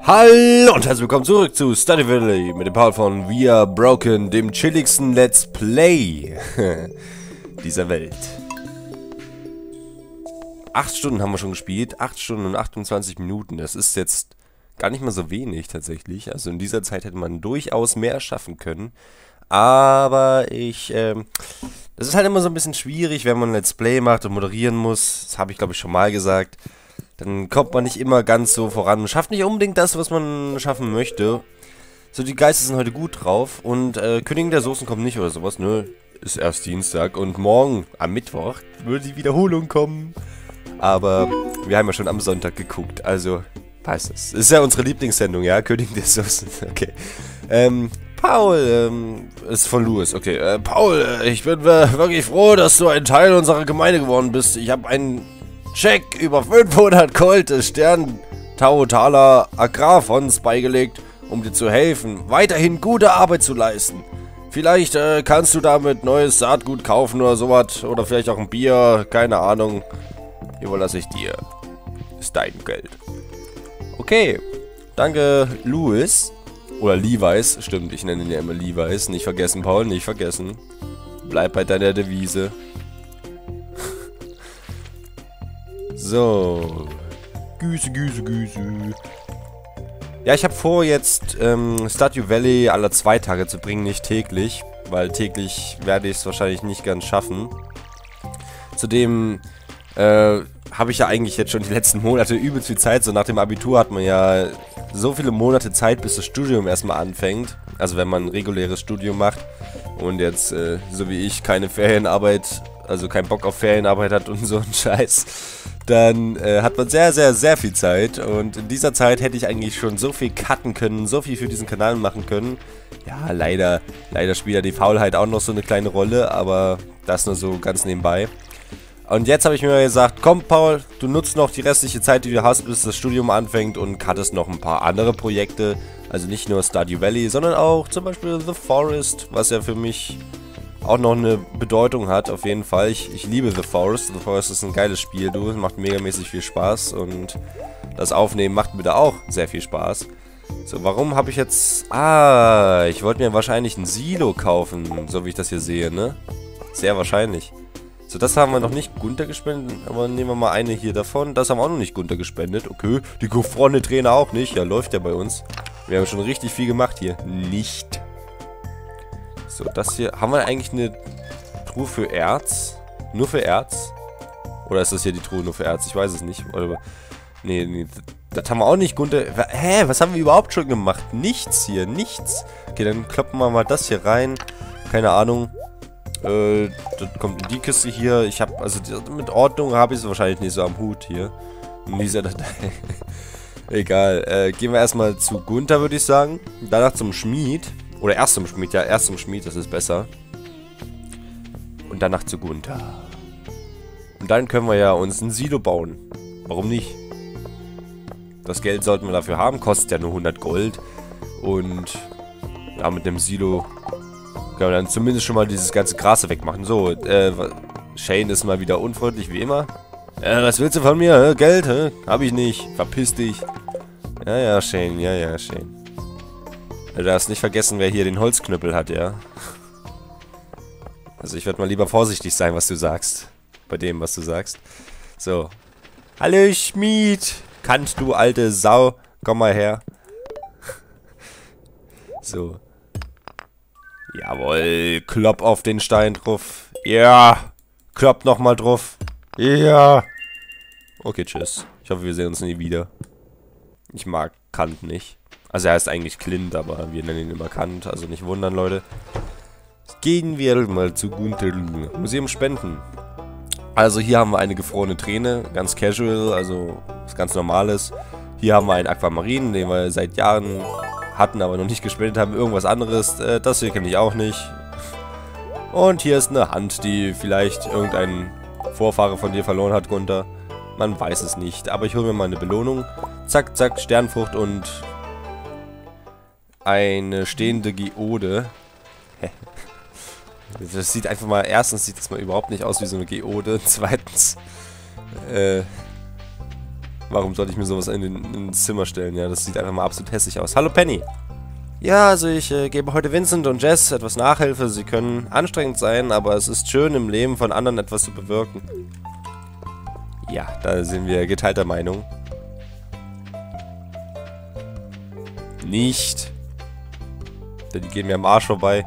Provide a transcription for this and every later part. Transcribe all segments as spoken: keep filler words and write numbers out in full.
Hallo und herzlich willkommen zurück zu Stardew Valley mit dem Paul von We Are Broken, dem chilligsten Let's Play dieser Welt. Acht Stunden haben wir schon gespielt, acht Stunden und achtundzwanzig Minuten, das ist jetzt gar nicht mal so wenig tatsächlich. Also in dieser Zeit hätte man durchaus mehr schaffen können. Aber ich, ähm, das ist halt immer so ein bisschen schwierig, wenn man ein Let's Play macht und moderieren muss. Das habe ich glaube ich schon mal gesagt. Dann kommt man nicht immer ganz so voran und schafft nicht unbedingt das, was man schaffen möchte. So, die Geister sind heute gut drauf und äh, Königin der Soßen kommt nicht oder sowas, ne? Ist erst Dienstag und morgen, am Mittwoch, würde die Wiederholung kommen. Aber wir haben ja schon am Sonntag geguckt, also, weiß es. Ist ja unsere Lieblingssendung, ja? Königin der Soßen, okay. Ähm, Paul, ähm, ist von Louis, okay. Äh, Paul, ich bin äh, wirklich froh, dass du ein Teil unserer Gemeinde geworden bist. Ich habe einen Check über fünfhundert Gold des Stern-Tau-Taler Agrarfonds beigelegt, um dir zu helfen, weiterhin gute Arbeit zu leisten. Vielleicht äh, kannst du damit neues Saatgut kaufen oder sowas, oder vielleicht auch ein Bier, keine Ahnung. Überlasse ich dir. Ist dein Geld. Okay, danke Louis. Oder Levi's, stimmt, ich nenne ihn ja immer Levi's. Nicht vergessen, Paul, nicht vergessen. Bleib bei deiner Devise. So. Güse, Güse, Güse. Ja, ich habe vor, jetzt ähm, Stardew Valley alle zwei Tage zu bringen, nicht täglich. Weil täglich werde ich es wahrscheinlich nicht ganz schaffen. Zudem äh, habe ich ja eigentlich jetzt schon die letzten Monate übelst viel Zeit. So nach dem Abitur hat man ja so viele Monate Zeit, bis das Studium erstmal anfängt. Also wenn man ein reguläres Studium macht und jetzt, äh, so wie ich, keine Ferienarbeit, also keinen Bock auf Ferienarbeit hat und so ein Scheiß, dann äh, hat man sehr, sehr, sehr viel Zeit. Und in dieser Zeit hätte ich eigentlich schon so viel cutten können, so viel für diesen Kanal machen können. Ja, leider, leider spielt ja die Faulheit auch noch so eine kleine Rolle, aber das nur so ganz nebenbei. Und jetzt habe ich mir gesagt, komm Paul, du nutzt noch die restliche Zeit, die du hast, bis das Studium anfängt und cuttest noch ein paar andere Projekte. Also nicht nur Stardew Valley, sondern auch zum Beispiel The Forest, was ja für mich auch noch eine Bedeutung hat, auf jeden Fall. Ich, ich liebe The Forest. The Forest ist ein geiles Spiel, du. Es macht megamäßig viel Spaß und das Aufnehmen macht mir da auch sehr viel Spaß. So, warum habe ich jetzt... Ah, ich wollte mir wahrscheinlich ein Silo kaufen, so wie ich das hier sehe, ne? Sehr wahrscheinlich. So, das haben wir noch nicht Gunther gespendet, aber nehmen wir mal eine hier davon. Das haben wir auch noch nicht Gunther gespendet. Okay, die gefrorene Träne auch nicht. Ja, läuft ja bei uns. Wir haben schon richtig viel gemacht hier. Nicht. So, das hier. Haben wir eigentlich eine Truhe für Erz? Nur für Erz? Oder ist das hier die Truhe nur für Erz? Ich weiß es nicht. Oder, nee, nee, das haben wir auch nicht, Gunther. Hä, was haben wir überhaupt schon gemacht? Nichts hier, nichts. Okay, dann kloppen wir mal das hier rein. Keine Ahnung. Äh, das kommt in die Kiste hier. Ich habe, also mit Ordnung habe ich es wahrscheinlich nicht so am Hut hier. In dieser Datei. Egal. Äh, gehen wir erstmal zu Gunther, würde ich sagen. Danach zum Schmied. Oder erst zum Schmied, ja, erst zum Schmied, das ist besser. Und danach zu Gunther. Und dann können wir ja uns ein Silo bauen. Warum nicht? Das Geld sollten wir dafür haben. Kostet ja nur hundert Gold. Und ja, mit dem Silo können wir dann zumindest schon mal dieses ganze Gras wegmachen. So, äh, Shane ist mal wieder unfreundlich, wie immer. Äh, was willst du von mir? Hä? Geld, hä? Hab ich nicht. Verpiss dich. Ja, ja, Shane, ja, ja, Shane. Du darfst nicht vergessen, wer hier den Holzknüppel hat, ja? Also ich werde mal lieber vorsichtig sein, was du sagst. Bei dem, was du sagst. So. Hallo, Schmied. Kannst du, alte Sau. Komm mal her. So. Jawohl, klopp auf den Stein drauf. Ja, klopp nochmal drauf. Ja. Okay, tschüss. Ich hoffe, wir sehen uns nie wieder. Ich mag Kant nicht. Also er heißt eigentlich Clint, aber wir nennen ihn immer Kant. Also nicht wundern, Leute. Gehen wir mal zu Gunther. Museum Spenden. Also hier haben wir eine gefrorene Träne. Ganz casual, also was ganz Normales. Hier haben wir einen Aquamarin, den wir seit Jahren hatten, aber noch nicht gespendet haben. Irgendwas anderes. Äh, das hier kenne ich auch nicht. Und hier ist eine Hand, die vielleicht irgendein Vorfahre von dir verloren hat, Gunther. Man weiß es nicht. Aber ich hole mir mal eine Belohnung. Zack, zack, Sternfrucht und eine stehende Geode. Das sieht einfach mal... Erstens sieht das mal überhaupt nicht aus wie so eine Geode. Zweitens... Äh... Warum sollte ich mir sowas in den, ins Zimmer stellen? Ja, das sieht einfach mal absolut hässlich aus. Hallo Penny. Ja, also ich äh, gebe heute Vincent und Jess etwas Nachhilfe. Sie können anstrengend sein, aber es ist schön, im Leben von anderen etwas zu bewirken. Ja, da sind wir geteilter Meinung. Nicht. Denn die gehen mir am Arsch vorbei.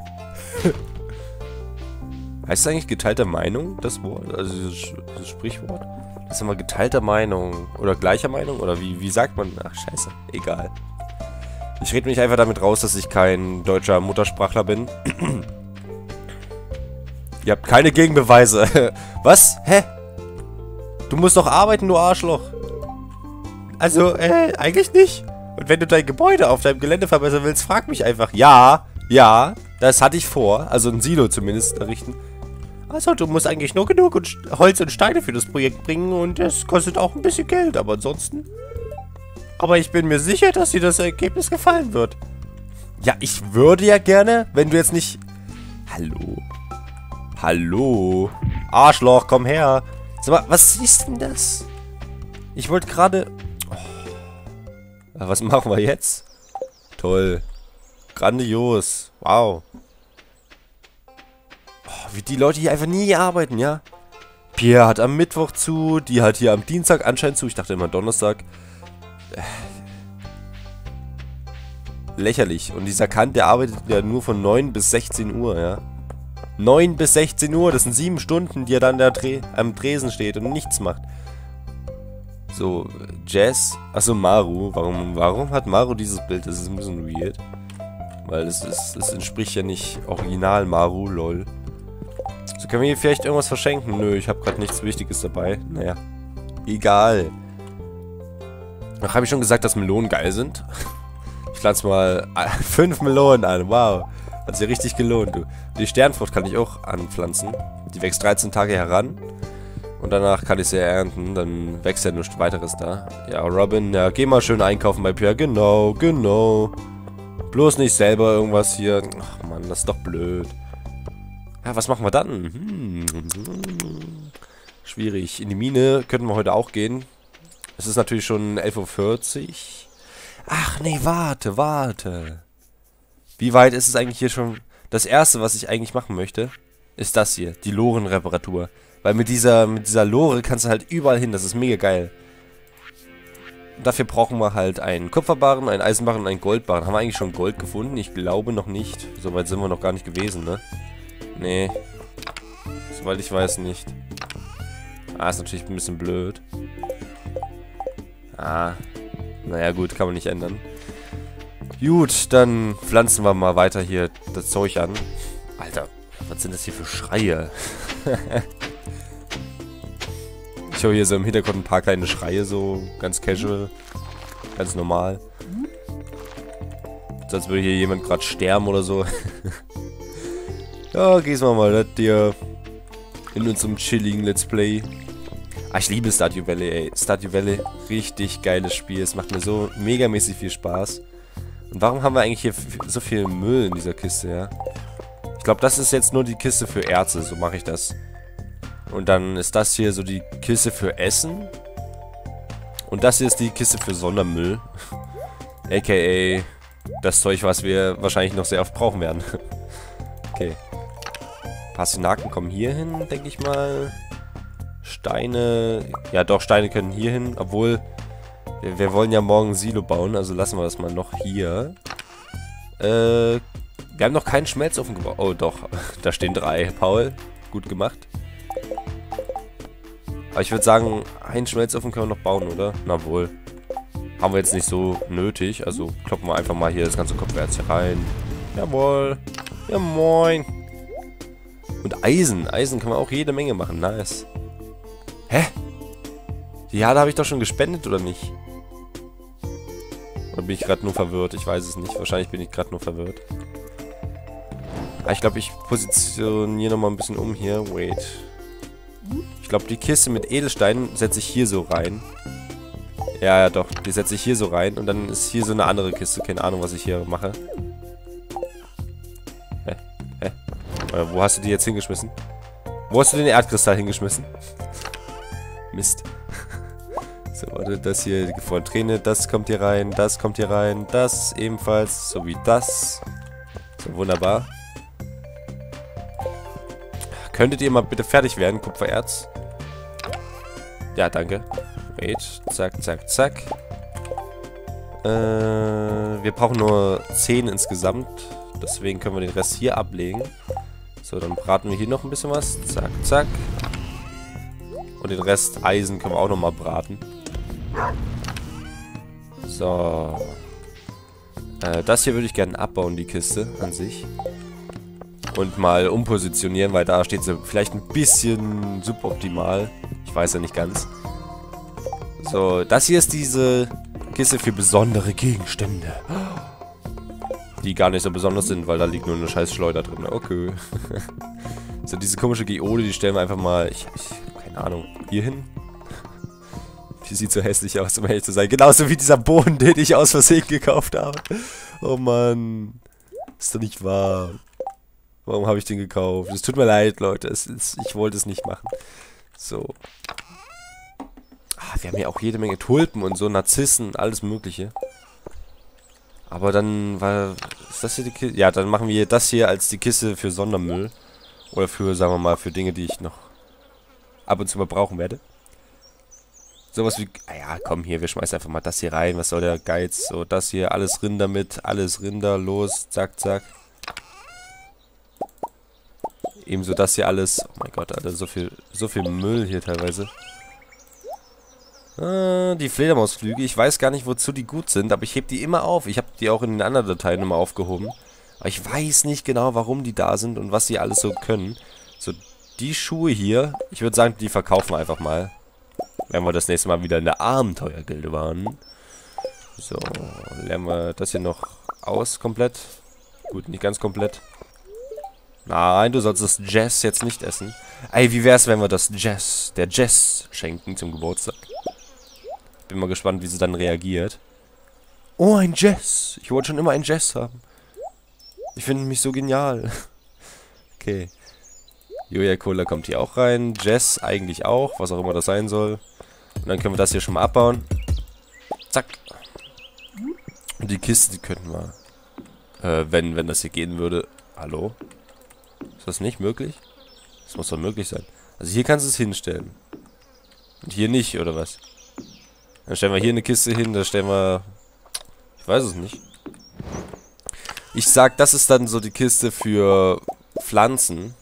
Heißt es eigentlich geteilter Meinung, das Wort? Also dieses, dieses Sprichwort? Das ist immer geteilter Meinung. Oder gleicher Meinung? Oder wie, wie sagt man? Ach, scheiße. Egal. Ich rede mich einfach damit raus, dass ich kein deutscher Muttersprachler bin. Ihr habt keine Gegenbeweise. Was? Hä? Du musst doch arbeiten, du Arschloch. Also, äh, eigentlich nicht. Und wenn du dein Gebäude auf deinem Gelände verbessern willst, frag mich einfach. Ja, ja, das hatte ich vor. Also ein Silo zumindest errichten. Also, du musst eigentlich nur genug und Holz und Steine für das Projekt bringen und das kostet auch ein bisschen Geld, aber ansonsten... Aber ich bin mir sicher, dass dir das Ergebnis gefallen wird. Ja, ich würde ja gerne, wenn du jetzt nicht... Hallo? Hallo? Arschloch, komm her. Sag mal, was ist denn das? Ich wollte gerade... Oh. Was machen wir jetzt? Toll. Grandios. Wow. Oh, wie die Leute hier einfach nie arbeiten, ja? Pierre hat am Mittwoch zu, die hat hier am Dienstag anscheinend zu. Ich dachte immer Donnerstag. Lächerlich. Und dieser Kant, der arbeitet ja nur von neun bis sechzehn Uhr, ja. neun bis sechzehn Uhr, das sind sieben Stunden, die er dann da Dre am Tresen steht und nichts macht. So, Jess. Achso, Maru. Warum, warum hat Maru dieses Bild? Das ist ein bisschen weird. Weil es ist, es entspricht ja nicht original Maru, lol. So, können wir hier vielleicht irgendwas verschenken? Nö, ich habe gerade nichts Wichtiges dabei. Naja. Egal. Ach, habe ich schon gesagt, dass Melonen geil sind? Ich pflanze mal fünf Melonen an. Wow. Hat sich ja richtig gelohnt, du. Die Sternfrucht kann ich auch anpflanzen. Die wächst dreizehn Tage heran. Und danach kann ich sie ernten. Dann wächst ja nichts weiteres da. Ja, Robin, ja, geh mal schön einkaufen bei Pierre. Genau, genau. Bloß nicht selber irgendwas hier. Ach Mann, das ist doch blöd. Ja, was machen wir dann? Hm. Schwierig. In die Mine könnten wir heute auch gehen. Es ist natürlich schon elf Uhr vierzig. Ach nee, warte, warte. Wie weit ist es eigentlich hier schon? Das erste, was ich eigentlich machen möchte, ist das hier. Die Lorenreparatur. Weil mit dieser, mit dieser Lore kannst du halt überall hin. Das ist mega geil. Und dafür brauchen wir halt einen Kupferbarren, einen Eisenbarren und einen Goldbarren. Haben wir eigentlich schon Gold gefunden? Ich glaube noch nicht. Soweit sind wir noch gar nicht gewesen, ne? Nee. Soweit ich weiß nicht. Ah, ist natürlich ein bisschen blöd. Ah. Naja, gut, kann man nicht ändern. Gut, dann pflanzen wir mal weiter hier das Zeug an. Alter, was sind das hier für Schreie? Ich höre hier so im Hintergrund ein paar kleine Schreie, so ganz casual. Ganz normal. So als würde hier jemand gerade sterben oder so. Ja, gießen wir mal das hier in unserem chilligen Let's Play. Ah, ich liebe Stardew Valley, ey. Stardew Valley, richtig geiles Spiel. Es macht mir so megamäßig viel Spaß. Und warum haben wir eigentlich hier so viel Müll in dieser Kiste, ja? Ich glaube, das ist jetzt nur die Kiste für Erze, so mache ich das. Und dann ist das hier so die Kiste für Essen. Und das hier ist die Kiste für Sondermüll. A K A das Zeug, was wir wahrscheinlich noch sehr oft brauchen werden. Okay. Pastinaken kommen hier hin, denke ich mal. Steine... Ja doch, Steine können hier hin, obwohl... Wir, wir wollen ja morgen ein Silo bauen, also lassen wir das mal noch hier. Äh... Wir haben noch keinen Schmelzofen gebaut. Oh doch, da stehen drei. Paul, gut gemacht. Aber ich würde sagen, einen Schmelzofen können wir noch bauen, oder? Na wohl. Haben wir jetzt nicht so nötig, also kloppen wir einfach mal hier das ganze Kopferz hier rein. Jawohl. Ja moin. Und Eisen. Eisen kann man auch jede Menge machen. Nice. Hä? Die Jade habe ich doch schon gespendet, oder nicht? Oder bin ich gerade nur verwirrt? Ich weiß es nicht. Wahrscheinlich bin ich gerade nur verwirrt. Ah, ich glaube, ich positioniere nochmal ein bisschen um hier. Wait. Ich glaube, die Kiste mit Edelsteinen setze ich hier so rein. Ja, ja, doch. Die setze ich hier so rein. Und dann ist hier so eine andere Kiste. Keine Ahnung, was ich hier mache. Hä? Hä? Äh, wo hast du die jetzt hingeschmissen? Wo hast du den Erdkristall hingeschmissen? Mist. So, warte, das hier, die gefrorene Träne, das kommt hier rein, das kommt hier rein, das ebenfalls, so wie das. So, wunderbar. Könntet ihr mal bitte fertig werden, Kupfererz? Ja, danke. Wait, zack, zack, zack. Äh, wir brauchen nur zehn insgesamt. Deswegen können wir den Rest hier ablegen. So, dann braten wir hier noch ein bisschen was. Zack, zack. Und den Rest Eisen können wir auch nochmal braten. So. Äh, das hier würde ich gerne abbauen, die Kiste an sich. Und mal umpositionieren, weil da steht sie vielleicht ein bisschen suboptimal. Ich weiß ja nicht ganz. So, das hier ist diese Kiste für besondere Gegenstände. Die gar nicht so besonders sind, weil da liegt nur eine scheiß Schleuder drin. Okay. So, diese komische Geode, die stellen wir einfach mal, ich, ich keine Ahnung, hier hin. Die sieht so hässlich aus, um ehrlich zu sein. Genauso wie dieser Boden, den ich aus Versehen gekauft habe. Oh Mann. Ist doch nicht wahr. Warum habe ich den gekauft? Es tut mir leid, Leute. Es, es, ich wollte es nicht machen. So. Ah, wir haben hier auch jede Menge Tulpen und so, Narzissen, alles mögliche. Aber dann war... Ist das hier die Kiste? Ja, dann machen wir das hier als die Kiste für Sondermüll. Oder für, sagen wir mal, für Dinge, die ich noch ab und zu mal brauchen werde. Sowas wie... Ah ja, komm hier, wir schmeißen einfach mal das hier rein. Was soll der Geiz? So, das hier, alles Rinder mit. Alles Rinder, los, zack, zack. Ebenso das hier alles. Oh mein Gott, Alter, so viel, so viel Müll hier teilweise. Ah, die Fledermausflüge. Ich weiß gar nicht, wozu die gut sind, aber ich heb die immer auf. Ich habe die auch in den anderen Dateien immer aufgehoben. Aber ich weiß nicht genau, warum die da sind und was sie alles so können. So, die Schuhe hier, ich würde sagen, die verkaufen wir einfach mal. Wenn wir das nächste Mal wieder in der Abenteuergilde waren. So, lernen wir das hier noch aus komplett. Gut, nicht ganz komplett. Nein, du sollst das Jazz jetzt nicht essen. Ey, wie wär's, wenn wir das Jazz, der Jazz schenken zum Geburtstag? Bin mal gespannt, wie sie dann reagiert. Oh, ein Jazz. Ich wollte schon immer ein Jazz haben. Ich finde mich so genial. Okay. Julia Cola kommt hier auch rein. Jazz eigentlich auch, was auch immer das sein soll. Und dann können wir das hier schon mal abbauen. Zack. Und die Kiste, die könnten wir... Äh, wenn, wenn das hier gehen würde... Hallo? Ist das nicht möglich? Das muss doch möglich sein. Also hier kannst du es hinstellen. Und hier nicht, oder was? Dann stellen wir hier eine Kiste hin, da stellen wir... Ich weiß es nicht. Ich sag, das ist dann so die Kiste für Pflanzen.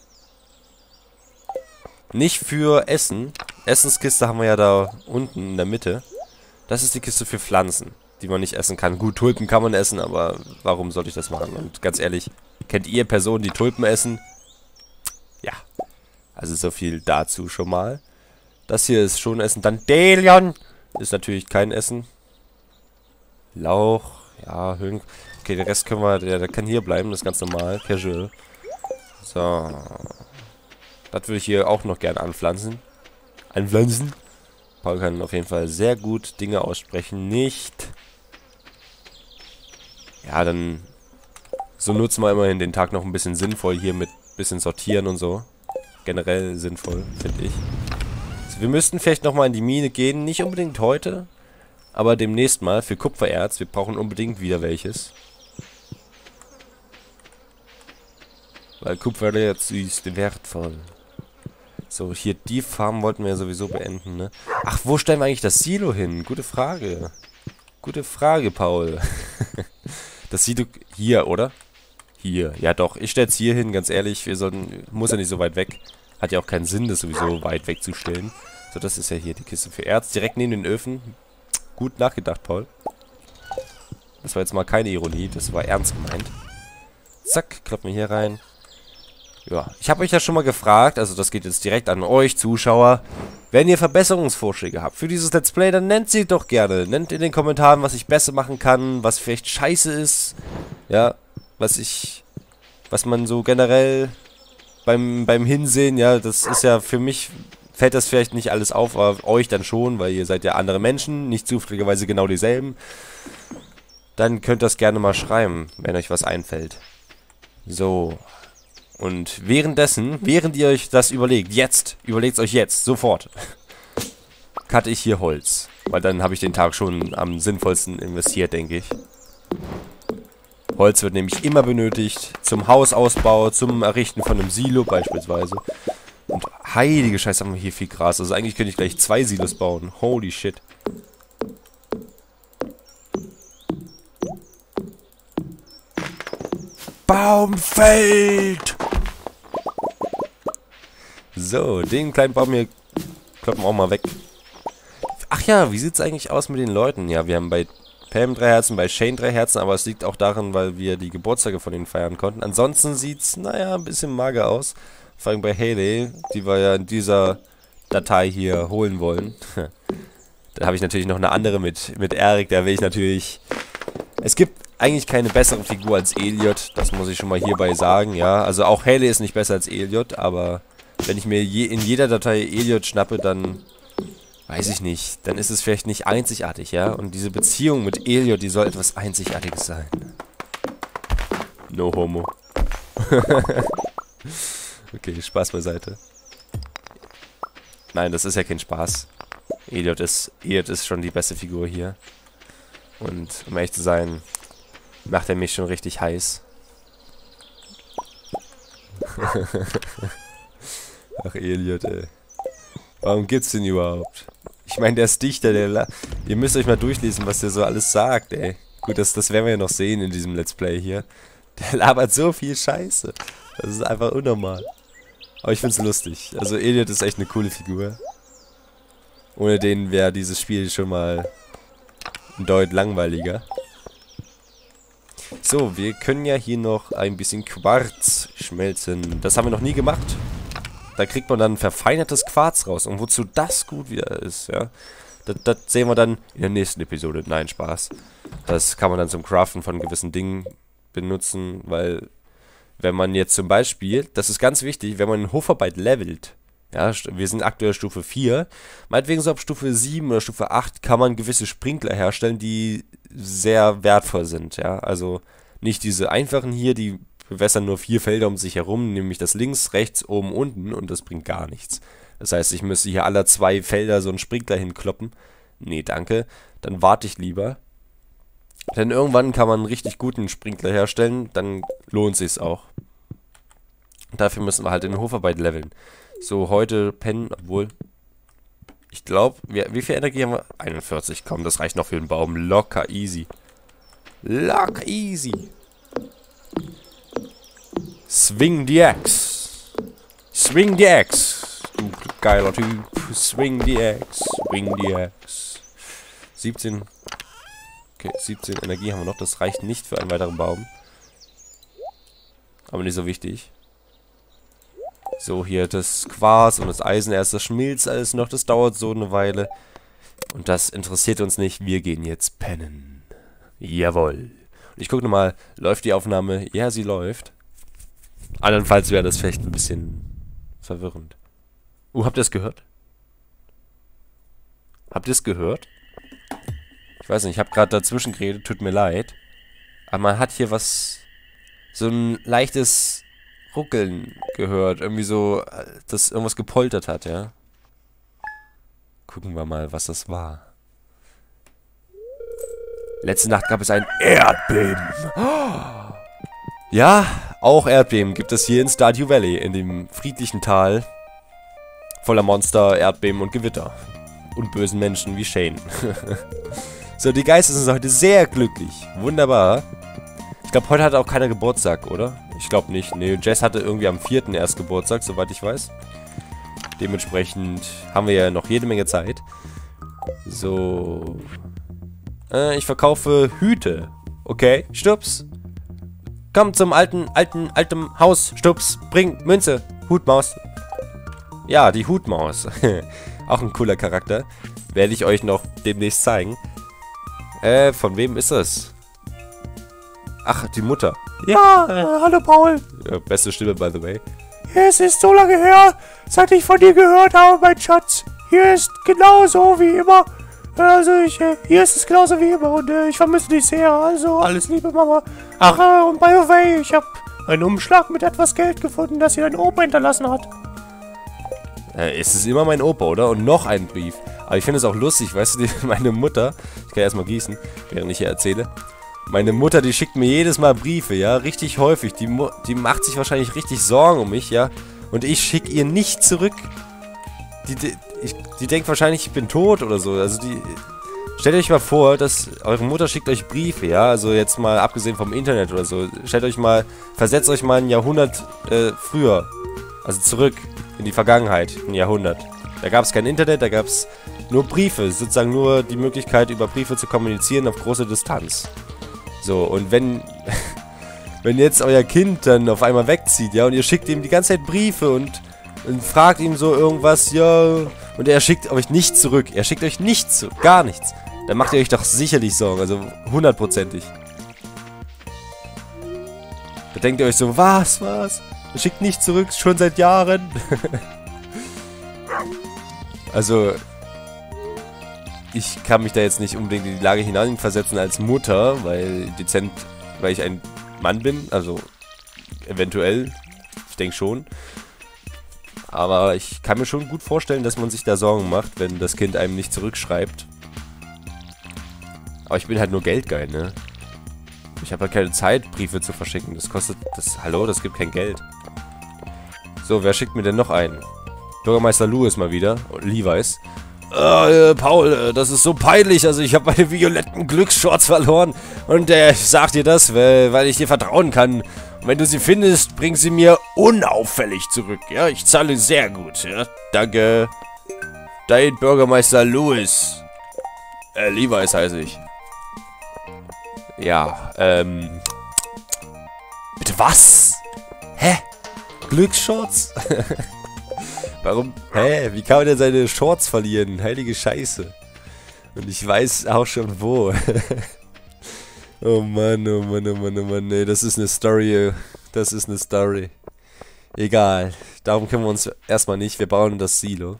Nicht für Essen. Essenskiste haben wir ja da unten in der Mitte. Das ist die Kiste für Pflanzen, die man nicht essen kann. Gut, Tulpen kann man essen, aber warum sollte ich das machen? Und ganz ehrlich, kennt ihr Personen, die Tulpen essen? Ja. Also so viel dazu schon mal. Das hier ist schon Essen. Dann Delion ist natürlich kein Essen. Lauch, ja, Höhen. Okay, der Rest können wir, der, der kann hier bleiben, das ist ganz normal, casual. So. Das würde ich hier auch noch gerne anpflanzen. Anpflanzen. Paul kann auf jeden Fall sehr gut Dinge aussprechen. Nicht. Ja, dann so nutzen wir immerhin den Tag noch ein bisschen sinnvoll hier mit bisschen sortieren und so. Generell sinnvoll, finde ich. Also wir müssten vielleicht nochmal in die Mine gehen. Nicht unbedingt heute, aber demnächst mal für Kupfererz. Wir brauchen unbedingt wieder welches. Weil Kupfererz ist wertvoll. So, hier die Farm wollten wir ja sowieso beenden, ne? Ach, wo stellen wir eigentlich das Silo hin? Gute Frage. Gute Frage, Paul. Das Silo hier, oder? Hier. Ja doch, ich stell's hier hin, ganz ehrlich. Wir sollten, muss ja nicht so weit weg. Hat ja auch keinen Sinn, das sowieso weit wegzustellen. So, das ist ja hier die Kiste für Erz. Direkt neben den Öfen. Gut nachgedacht, Paul. Das war jetzt mal keine Ironie, das war ernst gemeint. Zack, kloppen wir hier rein. Ja, ich habe euch ja schon mal gefragt, also das geht jetzt direkt an euch, Zuschauer. Wenn ihr Verbesserungsvorschläge habt für dieses Let's Play, dann nennt sie doch gerne. Nennt in den Kommentaren, was ich besser machen kann, was vielleicht scheiße ist. Ja, was ich, was man so generell beim, beim Hinsehen, ja, das ist ja für mich, fällt das vielleicht nicht alles auf, aber euch dann schon, weil ihr seid ja andere Menschen, nicht zufälligerweise genau dieselben. Dann könnt ihr das gerne mal schreiben, wenn euch was einfällt. So. Und währenddessen, während ihr euch das überlegt, jetzt, überlegt es euch jetzt, sofort, cutte ich hier Holz. Weil dann habe ich den Tag schon am sinnvollsten investiert, denke ich. Holz wird nämlich immer benötigt. Zum Hausausbau, zum Errichten von einem Silo beispielsweise. Und heilige Scheiße, haben wir hier viel Gras. Also eigentlich könnte ich gleich zwei Silos bauen. Holy shit. Baumfeld! So, den kleinen Baum hier kloppen wir auch mal weg. Ach ja, wie sieht's eigentlich aus mit den Leuten? Ja, wir haben bei Pam drei Herzen, bei Shane drei Herzen, aber es liegt auch daran, weil wir die Geburtstage von ihnen feiern konnten. Ansonsten sieht's, naja, ein bisschen mager aus. Vor allem bei Haley, die wir ja in dieser Datei hier holen wollen. Da habe ich natürlich noch eine andere mit, mit Eric, da will ich natürlich... Es gibt eigentlich keine bessere Figur als Elliot, das muss ich schon mal hierbei sagen, ja. Also auch Haley ist nicht besser als Elliot, aber wenn ich mir je, in jeder Datei Elliot schnappe, dann... Weiß ich nicht. Dann ist es vielleicht nicht einzigartig, ja? Und diese Beziehung mit Elliot, die soll etwas Einzigartiges sein. No homo. Okay, Spaß beiseite. Nein, das ist ja kein Spaß. Elliot ist, Elliot ist schon die beste Figur hier. Und um ehrlich zu sein, macht er mich schon richtig heiß. Ach, Elliot, ey. Warum gibt's den überhaupt? Ich meine, der ist Dichter, der... La Ihr müsst euch mal durchlesen, was der so alles sagt, ey. Gut, das, das werden wir ja noch sehen in diesem Let's Play hier. Der labert so viel Scheiße. Das ist einfach unnormal. Aber ich find's lustig. Also Elliot ist echt eine coole Figur. Ohne den wäre dieses Spiel schon mal ein Deut langweiliger. So, wir können ja hier noch ein bisschen Quarz schmelzen. Das haben wir noch nie gemacht. Da kriegt man dann verfeinertes Quarz raus. Und wozu das gut wieder ist, ja. Das, das sehen wir dann in der nächsten Episode. Nein, Spaß. Das kann man dann zum Craften von gewissen Dingen benutzen, weil wenn man jetzt zum Beispiel, das ist ganz wichtig, wenn man in Hofarbeit levelt, ja, wir sind aktuell Stufe vier, meinetwegen so ab Stufe sieben oder Stufe acht kann man gewisse Sprinkler herstellen, die sehr wertvoll sind, ja. Also nicht diese einfachen hier, die bewässern nur vier Felder um sich herum, nämlich das links, rechts, oben, unten und das bringt gar nichts. Das heißt, ich müsste hier alle zwei Felder so einen Sprinkler hinkloppen. Nee, danke. Dann warte ich lieber. Denn irgendwann kann man einen richtig guten Sprinkler herstellen, dann lohnt sich's auch. Dafür müssen wir halt in Hofarbeit leveln. So, heute pennen, obwohl... Ich glaube, wie viel Energie haben wir? einundvierzig, komm, das reicht noch für den Baum. Locker easy. Locker easy. Swing die Axe. Swing die Axe. Du geiler Typ. Swing die Axe. Swing die Axe. siebzehn. Okay, siebzehn Energie haben wir noch. Das reicht nicht für einen weiteren Baum. Aber nicht so wichtig. So, hier das Quarz und das Eisen. Erst das schmilzt alles noch. Das dauert so eine Weile. Und das interessiert uns nicht. Wir gehen jetzt pennen. Jawohl. Und ich gucke nochmal. Läuft die Aufnahme? Ja, sie läuft. Andernfalls wäre das vielleicht ein bisschen verwirrend. Uh, habt ihr es gehört? Habt ihr es gehört? Ich weiß nicht, ich habe gerade dazwischen geredet, tut mir leid. Aber man hat hier was... So ein leichtes Ruckeln gehört. Irgendwie so, dass irgendwas gepoltert hat, ja. Gucken wir mal, was das war. Letzte Nacht gab es ein Erdbeben. Oh. Ja, auch Erdbeben gibt es hier in Stardew Valley, in dem friedlichen Tal. Voller Monster, Erdbeben und Gewitter. Und bösen Menschen wie Shane. So, die Geister sind heute sehr glücklich. Wunderbar. Ich glaube, heute hat auch keiner Geburtstag, oder? Ich glaube nicht. Nee, Jess hatte irgendwie am vierten erst Geburtstag, soweit ich weiß. Dementsprechend haben wir ja noch jede Menge Zeit. So. Äh, ich verkaufe Hüte. Okay, Stups. Komm zum alten, alten, alten Haus. Stups, bring Münze. Hutmaus. Ja, die Hutmaus. Auch ein cooler Charakter. Werde ich euch noch demnächst zeigen. Äh, von wem ist das? Ach, die Mutter. Ja, äh, hallo Paul. Ja, beste Stimme, by the way. Es ist so lange her, seit ich von dir gehört habe, mein Schatz. Hier ist genauso wie immer. Also ich, äh, hier ist es genauso wie immer und äh, ich vermisse dich sehr. Also alles Liebe, Mama. Ach, äh, und by the way, ich habe einen Umschlag mit etwas Geld gefunden, das hier dein Opa hinterlassen hat. Äh, es ist immer mein Opa, oder? Und noch ein Brief. Aber ich finde es auch lustig, weißt du, die, meine Mutter, ich kann erstmal gießen, während ich hier erzähle. Meine Mutter, die schickt mir jedes Mal Briefe, ja, richtig häufig. Die, die macht sich wahrscheinlich richtig Sorgen um mich, ja. Und ich schicke ihr nicht zurück. Die, die, ich, die denkt wahrscheinlich, ich bin tot oder so. Also die... Stellt euch mal vor, dass eure Mutter schickt euch Briefe, ja, also jetzt mal abgesehen vom Internet oder so. Stellt euch mal, versetzt euch mal ein Jahrhundert äh, früher, also zurück in die Vergangenheit, ein Jahrhundert. Da gab es kein Internet, da gab es nur Briefe, sozusagen nur die Möglichkeit, über Briefe zu kommunizieren auf große Distanz. So, und wenn, wenn jetzt euer Kind dann auf einmal wegzieht, ja, und ihr schickt ihm die ganze Zeit Briefe und, und fragt ihm so irgendwas, ja, und er schickt euch nichts zurück, er schickt euch nichts zurück, gar nichts. Dann macht ihr euch doch sicherlich Sorgen, also hundertprozentig. Da denkt ihr euch so, was, was? Er schickt nichts zurück, schon seit Jahren. Also, ich kann mich da jetzt nicht unbedingt in die Lage hineinversetzen als Mutter, weil dezent, weil ich ein Mann bin, also eventuell, ich denke schon. Aber ich kann mir schon gut vorstellen, dass man sich da Sorgen macht, wenn das Kind einem nicht zurückschreibt. Aber ich bin halt nur geldgeil, ne? Ich habe halt keine Zeit, Briefe zu verschicken. Das kostet... das hallo, das gibt kein Geld. So, wer schickt mir denn noch einen? Bürgermeister Lewis mal wieder. Und Levi's. Äh, Paul, äh, das ist so peinlich. Also ich habe meine violetten Glücksshorts verloren. Und äh, ich sag dir das, weil, weil ich dir vertrauen kann. Und wenn du sie findest, bring sie mir unauffällig zurück. Ja, ich zahle sehr gut. Ja, danke. Dein Bürgermeister Lewis. Äh, Levi's heiße ich. Ja, ähm... Bitte was? Hä? Glücksshorts? Warum? Hä? Wie kann man denn seine Shorts verlieren? Heilige Scheiße. Und ich weiß auch schon wo. Oh Mann, oh Mann, oh Mann, oh Mann. Nee, das ist eine Story. Das ist eine Story. Egal. Darum kümmern wir uns erstmal nicht. Wir bauen das Silo.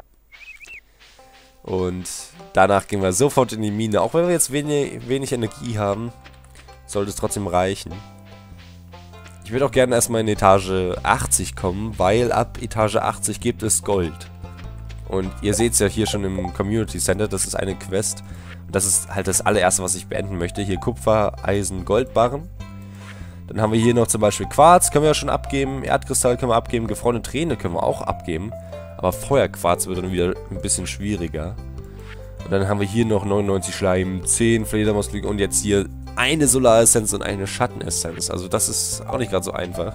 Und danach gehen wir sofort in die Mine. Auch wenn wir jetzt wenig, wenig Energie haben, sollte es trotzdem reichen. Ich würde auch gerne erstmal in Etage achtzig kommen, weil ab Etage achtzig gibt es Gold. Und ihr seht es ja hier schon im Community Center, das ist eine Quest. Und das ist halt das allererste, was ich beenden möchte. Hier Kupfer, Eisen, Goldbarren. Dann haben wir hier noch zum Beispiel Quarz, können wir ja schon abgeben. Erdkristall können wir abgeben, gefrorene Träne können wir auch abgeben. Aber Feuerquarz wird dann wieder ein bisschen schwieriger. Und dann haben wir hier noch neunundneunzig Schleim, zehn Fledermausflügel und jetzt hier eine Solaressenz und eine Schattenessenz. Also das ist auch nicht gerade so einfach.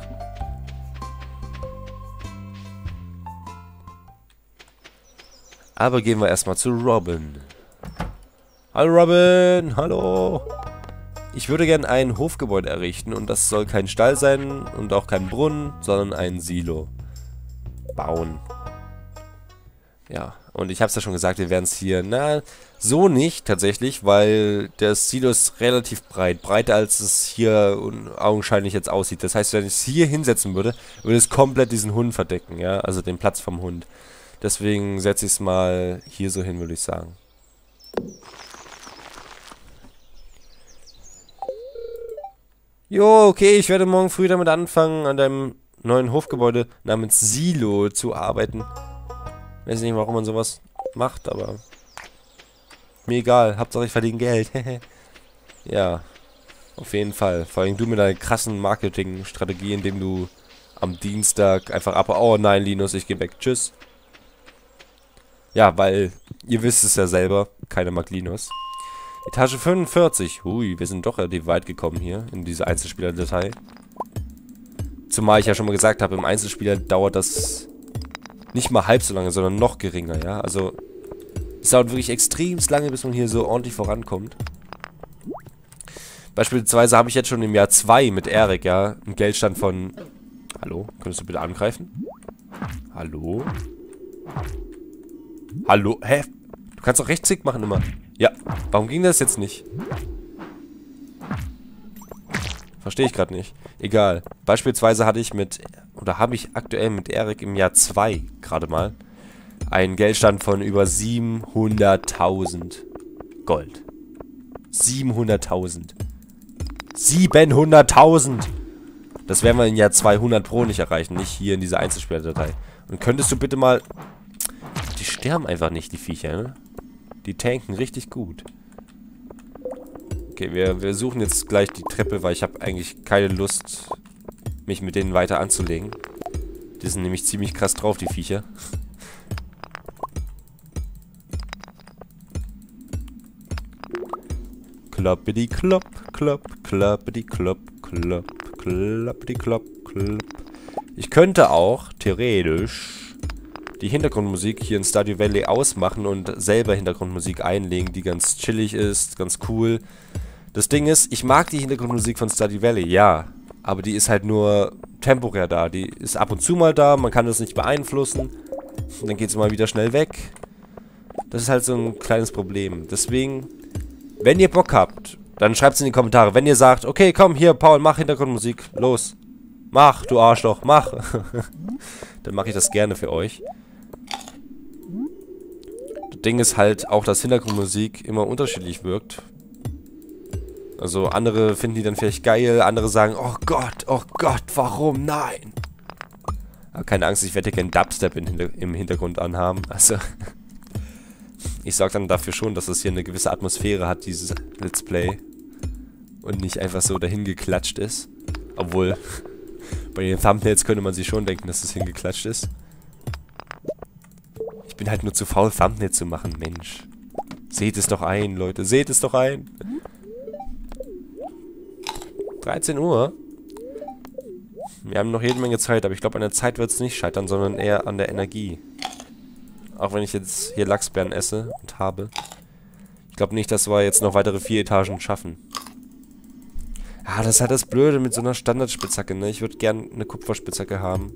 Aber gehen wir erstmal zu Robin. Hallo Robin, hallo. Ich würde gerne ein Hofgebäude errichten und das soll kein Stall sein und auch kein Brunnen, sondern ein Silo bauen. Ja, und ich habe es ja schon gesagt, wir werden es hier, na, so nicht tatsächlich, weil das Silo ist relativ breit. Breiter als es hier augenscheinlich jetzt aussieht. Das heißt, wenn ich es hier hinsetzen würde, würde es komplett diesen Hund verdecken, ja, also den Platz vom Hund. Deswegen setze ich es mal hier so hin, würde ich sagen. Jo, okay, ich werde morgen früh damit anfangen, an deinem neuen Hofgebäude namens Silo zu arbeiten. Ich weiß nicht, warum man sowas macht, aber mir egal. Hauptsache ich verdiene Geld. Ja, auf jeden Fall. Vor allem du mit deiner krassen Marketingstrategie, indem du am Dienstag einfach ab... Oh nein, Linus, ich gehe weg. Tschüss. Ja, weil ihr wisst es ja selber. Keiner mag Linus. Etage fünfundvierzig. Hui, wir sind doch relativ weit gekommen hier in diese Einzelspieler-Datei. Zumal ich ja schon mal gesagt habe, im Einzelspieler dauert das nicht mal halb so lange, sondern noch geringer, ja. Also, es dauert wirklich extrem lange, bis man hier so ordentlich vorankommt. Beispielsweise habe ich jetzt schon im Jahr zwei mit Erik, ja, einen Geldstand von... Hallo? Könntest du bitte angreifen? Hallo? Hallo? Hä? Du kannst doch Rechtsklick machen immer. Ja, warum ging das jetzt nicht? Verstehe ich gerade nicht. Egal. Beispielsweise hatte ich mit... Oder habe ich aktuell mit Erik im Jahr zwei gerade mal einen Geldstand von über siebenhunderttausend Gold. siebenhunderttausend. siebenhunderttausend! Das werden wir in Jahr zweihundert pro nicht erreichen, nicht hier in dieser Einzelspielerdatei. Und könntest du bitte mal... Die sterben einfach nicht, die Viecher, ne? Die tanken richtig gut. Okay, wir, wir suchen jetzt gleich die Treppe, weil ich habe eigentlich keine Lust, mich mit denen weiter anzulegen. Die sind nämlich ziemlich krass drauf, die Viecher. Kloppidi klopp, klopp, kloppidi klopp, klopp, kloppidi klopp, klopp. Ich könnte auch, theoretisch, die Hintergrundmusik hier in Stardew Valley ausmachen und selber Hintergrundmusik einlegen, die ganz chillig ist, ganz cool. Das Ding ist, ich mag die Hintergrundmusik von Stardew Valley, ja. Aber die ist halt nur temporär da. Die ist ab und zu mal da, man kann das nicht beeinflussen. Und dann geht es mal wieder schnell weg. Das ist halt so ein kleines Problem. Deswegen, wenn ihr Bock habt, dann schreibt es in die Kommentare. Wenn ihr sagt, okay, komm, hier, Paul, mach Hintergrundmusik, los. Mach, du Arschloch, mach. Dann mache ich das gerne für euch. Das Ding ist halt auch, dass Hintergrundmusik immer unterschiedlich wirkt. Also andere finden die dann vielleicht geil, andere sagen, oh Gott, oh Gott, warum, nein. Aber keine Angst, ich werde keinen Dubstep in, im Hintergrund anhaben. Also, ich sorge dann dafür schon, dass es hier eine gewisse Atmosphäre hat, dieses Let's Play. Und nicht einfach so dahin geklatscht ist. Obwohl, bei den Thumbnails könnte man sich schon denken, dass es hingeklatscht ist. Ich bin halt nur zu faul, Thumbnails zu machen, Mensch. Seht es doch ein, Leute, seht es doch ein. dreizehn Uhr. Wir haben noch jede Menge Zeit, aber ich glaube, an der Zeit wird es nicht scheitern, sondern eher an der Energie. Auch wenn ich jetzt hier Lachsbeeren esse und habe. Ich glaube nicht, dass wir jetzt noch weitere vier Etagen schaffen. Ah, das ist halt das Blöde mit so einer Standardspitzhacke, ne? Ich würde gern eine Kupferspitzhacke haben.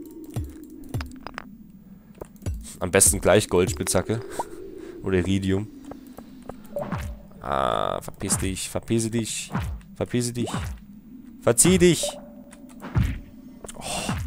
Am besten gleich Goldspitzhacke. Oder Iridium. Ah, verpiss dich, verpisse dich, verpisse dich. Verzieh dich! Oh.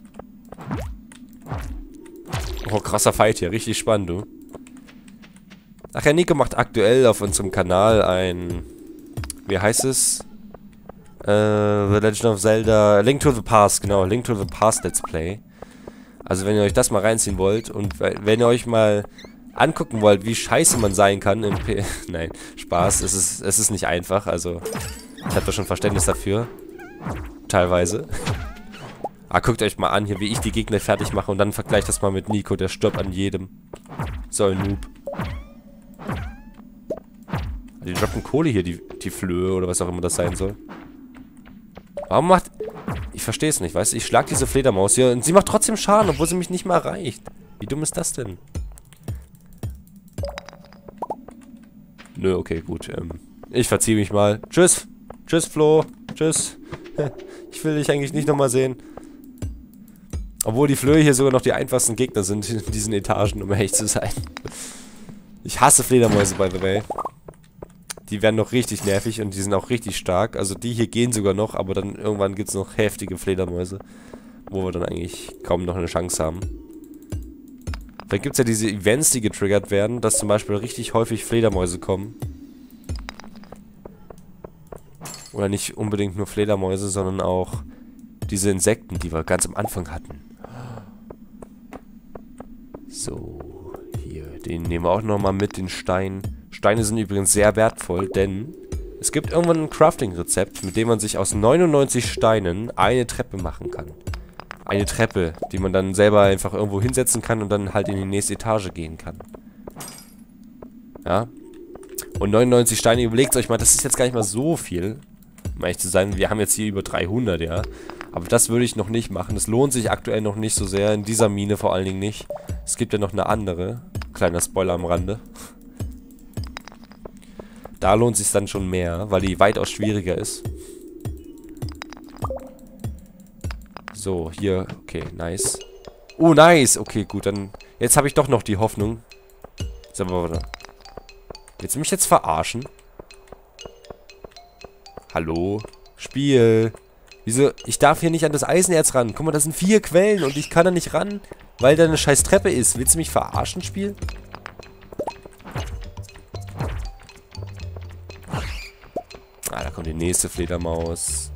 Oh, krasser Fight hier. Richtig spannend, du. Ach ja, Nico macht aktuell auf unserem Kanal ein... Wie heißt es? Äh, The Legend of Zelda... Link to the Past, genau. Link to the Past Let's Play. Also wenn ihr euch das mal reinziehen wollt und wenn ihr euch mal angucken wollt, wie scheiße man sein kann im P... Nein, Spaß. Es ist, es ist nicht einfach, also... Ich habe da schon Verständnis dafür. Teilweise. Ah, guckt euch mal an hier, wie ich die Gegner fertig mache und dann vergleicht das mal mit Nico, der stirbt an jedem. So ein Noob. Die droppen Kohle hier, die, die Flöhe oder was auch immer das sein soll. Warum macht... Ich verstehe es nicht, weißt du? Ich schlag diese Fledermaus hier und sie macht trotzdem Schaden, obwohl sie mich nicht mal erreicht. Wie dumm ist das denn? Nö, okay, gut. Ähm, ich verziehe mich mal. Tschüss. Tschüss, Flo. Tschüss. Ich will dich eigentlich nicht nochmal sehen. Obwohl die Flöhe hier sogar noch die einfachsten Gegner sind in diesen Etagen, um ehrlich zu sein. Ich hasse Fledermäuse, by the way. Die werden noch richtig nervig und die sind auch richtig stark. Also die hier gehen sogar noch, aber dann irgendwann gibt es noch heftige Fledermäuse. Wo wir dann eigentlich kaum noch eine Chance haben. Vielleicht gibt es ja diese Events, die getriggert werden, dass zum Beispiel richtig häufig Fledermäuse kommen. Oder nicht unbedingt nur Fledermäuse, sondern auch diese Insekten, die wir ganz am Anfang hatten. So, hier, den nehmen wir auch nochmal mit, den Stein. Steine sind übrigens sehr wertvoll, denn es gibt irgendwann ein Crafting-Rezept, mit dem man sich aus neunundneunzig Steinen eine Treppe machen kann. Eine Treppe, die man dann selber einfach irgendwo hinsetzen kann und dann halt in die nächste Etage gehen kann. Ja. Und neunundneunzig Steine, überlegt euch mal, das ist jetzt gar nicht mal so viel. Um ehrlich zu sein, wir haben jetzt hier über dreihundert, ja. Aber das würde ich noch nicht machen. Das lohnt sich aktuell noch nicht so sehr. In dieser Mine vor allen Dingen nicht. Es gibt ja noch eine andere. Kleiner Spoiler am Rande. Da lohnt sich dann schon mehr, weil die weitaus schwieriger ist. So, hier. Okay, nice. Oh, nice. Okay, gut, dann... Jetzt habe ich doch noch die Hoffnung. So, warte. Willst du mich jetzt verarschen? Hallo? Spiel. Wieso? Ich darf hier nicht an das Eisenerz ran. Guck mal, das sind vier Quellen und ich kann da nicht ran, weil da eine scheiß Treppe ist. Willst du mich verarschen, Spiel? Ah, da kommt die nächste Fledermaus.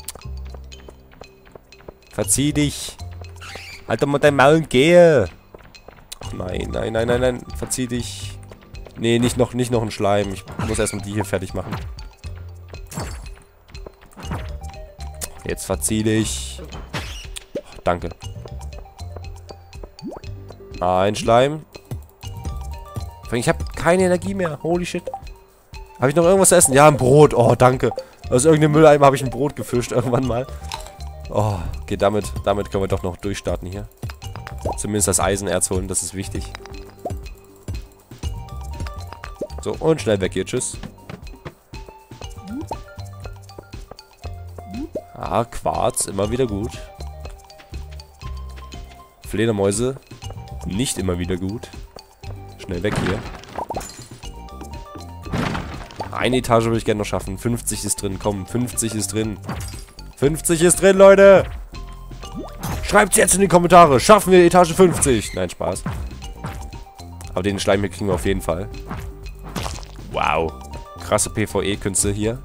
Verzieh dich. Halt doch mal dein Maul und gehe. Ach nein, nein, nein, nein, nein. Verzieh dich. Nee, nicht noch, nicht noch ein Schleim. Ich muss erstmal die hier fertig machen. Jetzt verzieh ich. Oh, danke. Ein Schleim. Ich habe keine Energie mehr. Holy shit. Habe ich noch irgendwas zu essen? Ja, ein Brot. Oh, danke. Aus irgendeinem Mülleimer habe ich ein Brot gefischt irgendwann mal. Oh, okay, damit, damit können wir doch noch durchstarten hier. Zumindest das Eisenerz holen, das ist wichtig. So, und schnell weg hier. Tschüss. Ah, Quarz, immer wieder gut. Fledermäuse, nicht immer wieder gut. Schnell weg hier. Eine Etage würde ich gerne noch schaffen. fünfzig ist drin, komm, fünfzig ist drin. fünfzig ist drin, Leute! Schreibt's jetzt in die Kommentare. Schaffen wir Etage fünfzig? Nein, Spaß. Aber den Schleim hier kriegen wir auf jeden Fall. Wow. Krasse PvE-Künste hier.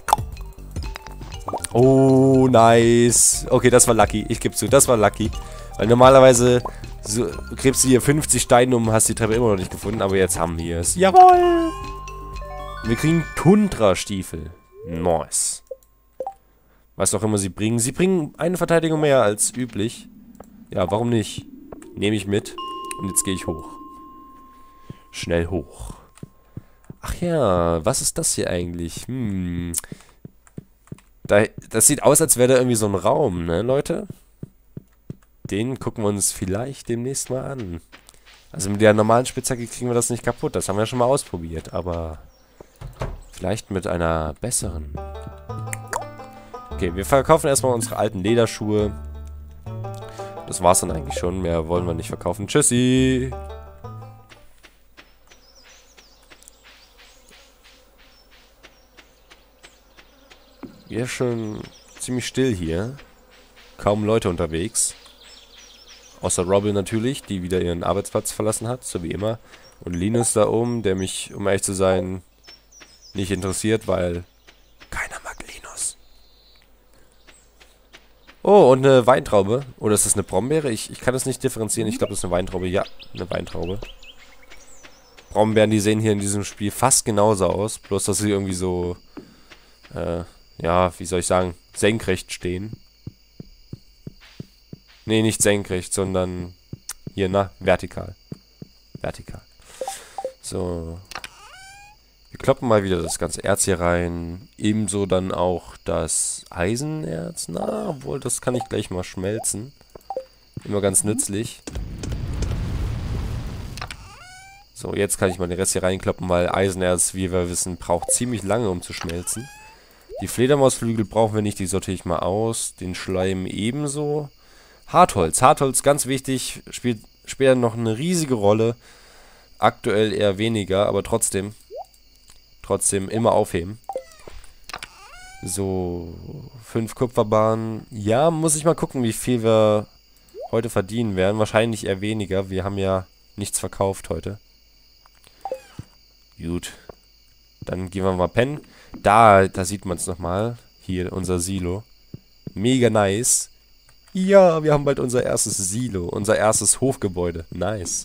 Oh, nice. Okay, das war lucky. Ich gebe zu, das war lucky. Weil normalerweise so, gräbst du hier fünfzig Steine um, hast die Treppe immer noch nicht gefunden. Aber jetzt haben wir es. Jawohl! Wir kriegen Tundra-Stiefel. Nice. Was auch immer sie bringen. Sie bringen eine Verteidigung mehr als üblich. Ja, warum nicht? Nehme ich mit. Und jetzt gehe ich hoch. Schnell hoch. Ach ja, was ist das hier eigentlich? Hm. Da, das sieht aus, als wäre da irgendwie so ein Raum, ne, Leute? Den gucken wir uns vielleicht demnächst mal an. Also mit der normalen Spitzhacke kriegen wir das nicht kaputt. Das haben wir schon mal ausprobiert, aber vielleicht mit einer besseren. Okay, wir verkaufen erstmal unsere alten Lederschuhe. Das war's dann eigentlich schon. Mehr wollen wir nicht verkaufen. Tschüssi! Ja, schon ziemlich still hier. Kaum Leute unterwegs. Außer Robin natürlich, die wieder ihren Arbeitsplatz verlassen hat, so wie immer. Und Linus da oben, der mich, um ehrlich zu sein, nicht interessiert, weil keiner mag Linus. Oh, und eine Weintraube. Oder ist das eine Brombeere? Ich, ich kann das nicht differenzieren. Ich glaube, das ist eine Weintraube. Ja, eine Weintraube. Brombeeren, die sehen hier in diesem Spiel fast genauso aus. Bloß, dass sie irgendwie so... Äh... Ja, wie soll ich sagen, senkrecht stehen. Nee, nicht senkrecht, sondern hier, na, vertikal. Vertikal. So. Wir kloppen mal wieder das ganze Erz hier rein. Ebenso dann auch das Eisenerz. Na, obwohl, das kann ich gleich mal schmelzen. Immer ganz nützlich. So, jetzt kann ich mal den Rest hier reinkloppen, weil Eisenerz, wie wir wissen, braucht ziemlich lange, um zu schmelzen. Die Fledermausflügel brauchen wir nicht, die sortiere ich mal aus. Den Schleim ebenso. Hartholz. Hartholz, ganz wichtig, spielt später noch eine riesige Rolle. Aktuell eher weniger, aber trotzdem. Trotzdem immer aufheben. So, fünf Kupferbahnen. Ja, muss ich mal gucken, wie viel wir heute verdienen werden. Wahrscheinlich eher weniger. Wir haben ja nichts verkauft heute. Gut. Dann gehen wir mal pennen. Da, da sieht man es nochmal. Hier, unser Silo. Mega nice. Ja, wir haben bald unser erstes Silo. Unser erstes Hofgebäude. Nice.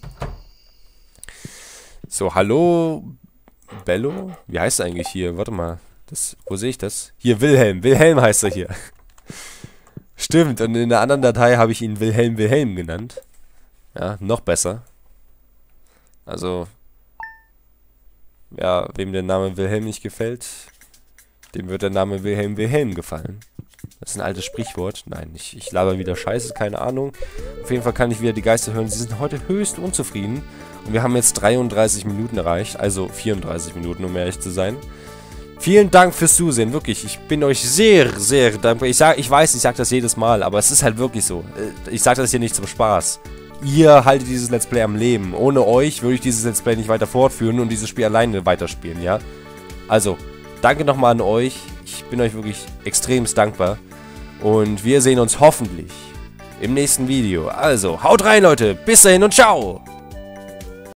So, hallo. Bello? Wie heißt er eigentlich hier? Warte mal. Das, wo sehe ich das? Hier, Wilhelm. Wilhelm heißt er hier. Stimmt, und in der anderen Datei habe ich ihn Wilhelm Wilhelm genannt. Ja, noch besser. Also... Ja, wem der Name Wilhelm nicht gefällt, dem wird der Name Wilhelm Wilhelm gefallen. Das ist ein altes Sprichwort. Nein, ich, ich laber wieder Scheiße, keine Ahnung. Auf jeden Fall kann ich wieder die Geister hören. Sie sind heute höchst unzufrieden. Und wir haben jetzt dreiunddreißig Minuten erreicht. Also vierunddreißig Minuten, um ehrlich zu sein. Vielen Dank fürs Zusehen, wirklich. Ich bin euch sehr, sehr dankbar. Ich, sag, ich weiß, ich sage das jedes Mal, aber es ist halt wirklich so. Ich sage das hier nicht zum Spaß. Ihr haltet dieses Let's Play am Leben. Ohne euch würde ich dieses Let's Play nicht weiter fortführen und dieses Spiel alleine weiterspielen, ja? Also, danke nochmal an euch. Ich bin euch wirklich extremst dankbar. Und wir sehen uns hoffentlich im nächsten Video. Also, haut rein, Leute. Bis dahin und ciao.